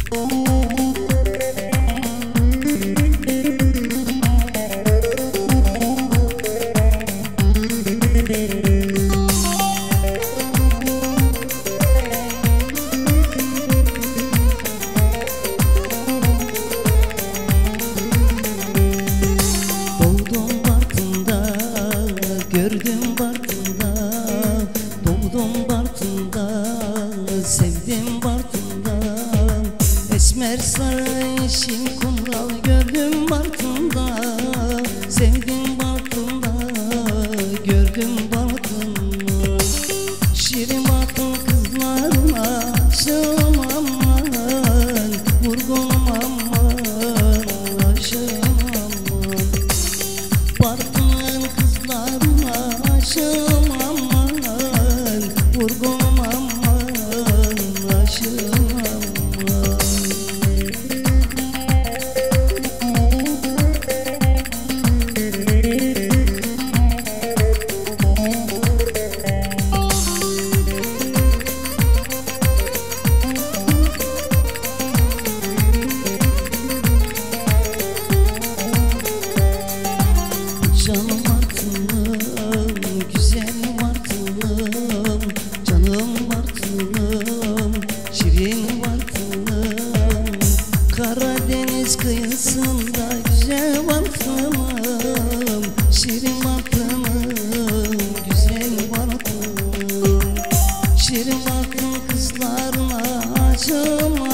Gördüm Bartın'da, doğdum Bartın'da, sevdim Bartın'da. Esmer sarı yeşil kumral gördüm Bartın'da, sevdim Bartın'da, gördüm Bartın'da. Şirin Bartın kızlarına aşığım aman, vurgunum aman, aşığım aman. Bartın'ın kızlarına aşığım aman, vurgunum aman, aşığım aman. Canım Bartın'ım, güzel Bartın'ım, canım Bartın'ım, şirin Bartın'ım. Karadeniz kıyısında güzel Bartın'ım, şirin Bartın'ım, güzel Bartın'ım. Şirin Bartın kızlarına aşığım